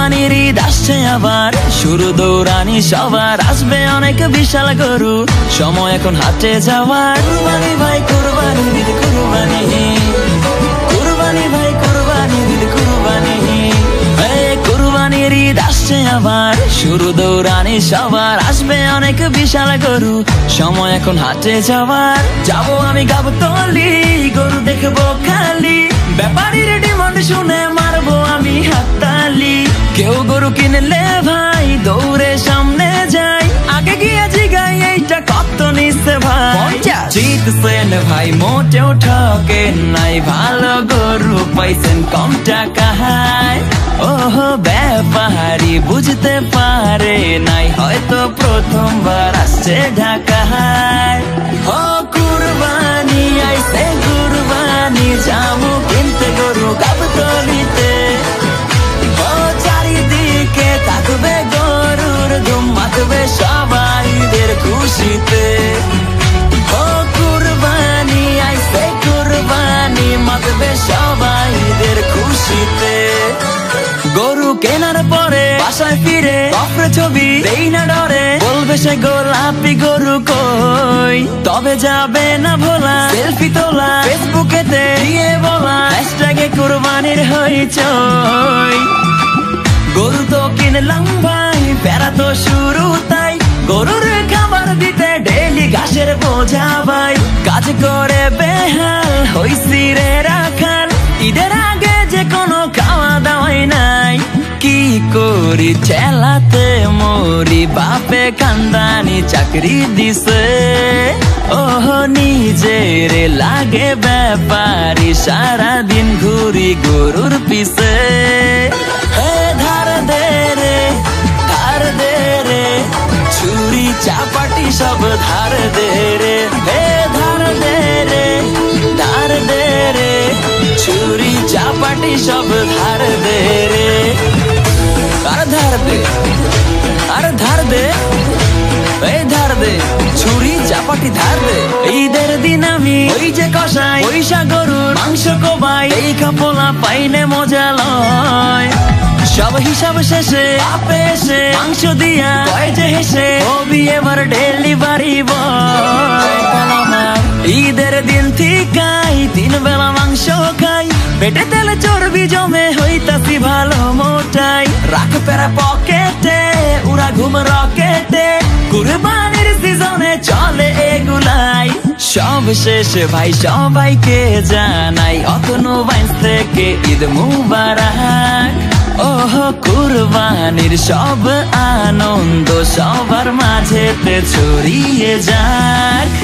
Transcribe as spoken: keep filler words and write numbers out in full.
কুরবানির ঈদ আসছে আবার, শুরু দৌড়ানি সবার, আসবে অনেক বিশাল গরু, সময় এখন হাটে যাওয়ার। কুরবানি ভাই কুরবানি ঈদ কুরবানি, কুরবানি ভাই কুরবানি ঈদ কুরবানি, কুরবানির ঈদ আসছে আবার, শুরু দৌড়ানি সবার, আসবে অনেক বিশাল গরু, সময় এখন হাটে যাওয়ার। যাবো আমি গাবতলী, গরু দেখবো খালি, ব্যাপারীর ডিমান্ড শুনে মারবো আমি হাততালি। কেউ গরু কিনলে ভাই দৌড়ে সামনে যাই, আগে গিয়ে জিগাই এইটা কত নিচ্ছে ভাই। জিতছেন ভাই মোটেও ঠকে নাই, ভালো গরু পাইছেন কম টাকায়। ওহো ব্যাপারী বুঝতে পারে নাই, হয়তো প্রথমবার আসছে ঢাকায়। ও কুরবানি আইছে কুরবানি, যাবো কিনতে গরু গাবতলীতে। ও চারিদিকে থাকবে গরুর ধুম, মাতবে সবাইদের খুশিতে। ও কুরবানি আইছে কুরবানি, মাতবে সবাইদের খুশিতে। গরু কেনার পরে বাসায় ফিরে কফরে ছবি দেই না ডরে, বলবে সে গোলাপি গরু কই, তবে যাবে না ভোলা সেলফি তোলা, ফেসবুকেতে দিয়ে বলা হ্যাশট্যাগে কুরবানির হইচই। গরু তো কিনলাম ভাই, প্যারা তো শুরু তাই, গরুর খাবার দিতে ডেইলি ঘাসের বোঝা ভাই, কাজ করে বেহাল হইছি রে রাখাল, ঈদের আগে যে কোনো খাওয়া দাওয়াই নাই। কি করি ঠেলাতে মরি, বাপে কান্দানি চাকরি দিছে, ওহ নিজের লাগে ব্যাপারী, সারাদিন ঘুরি গরুর পিছে। হে ধার দে রে ধার দে রে, ছুরি চাপাটি সব ধার দে রে, হে ধার দে রে ধার দে রে, ছুরি চাপাটি সব ধার দে রে। আর ধার দে আর ধার দে, এই ধার দে, ছুরি চাপাটি ধার দে। ঈদের দিন আমি ওই যে কষাই পয়সা গরুর মাংস কোবাই, এই কাপলা পাইলে মজা লয়। সব হিসাব শেষে আপে এসে মাংস দিয়া কয় যে হেসে, হবি এবার ডেলিভারি বয়। ঈদের দিন ঠিকাই তিন বেলা মাংস খাই, পেটে তেলে চর্বি জমে হইতাছি ভালো মোটাই, রাখ পেরা পকেটে উড়া ঘুম রকেটে, কুরবানির সিজনে চলে এগুলাই। সব শেষে ভাই সবাইকে জানাই, অতনু বাইন্স থেকে ঈদ মুবারক। ওহ কুরবানির সব আনন্দ সবার মাঝেতে ছড়িয়ে যাক।